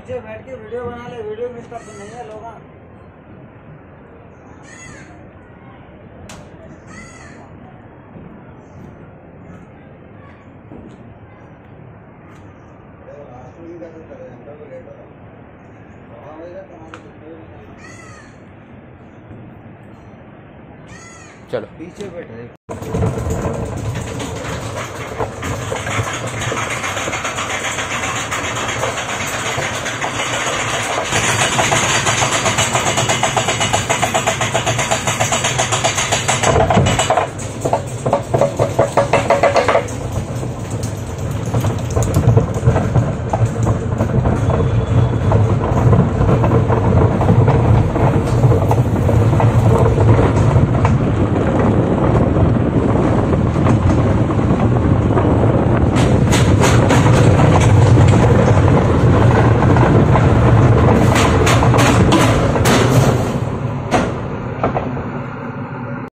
पीछे बैठ के वीडियो बना ले, वीडियो में इसका तो नहीं है लोग। चलो पीछे बैठ रहे।